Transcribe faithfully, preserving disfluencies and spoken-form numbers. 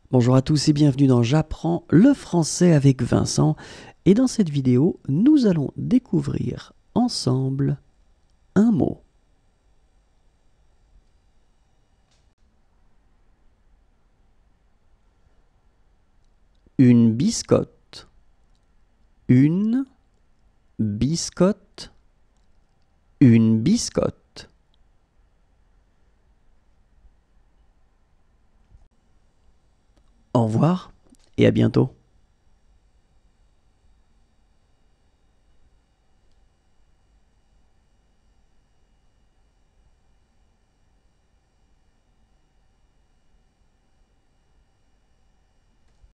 Bonjour à tous et bienvenue dans J'apprends le français avec Vincent. Et dans cette vidéo, nous allons découvrir ensemble un mot. Une biscotte. Une biscotte. Une biscotte. Au revoir et à bientôt.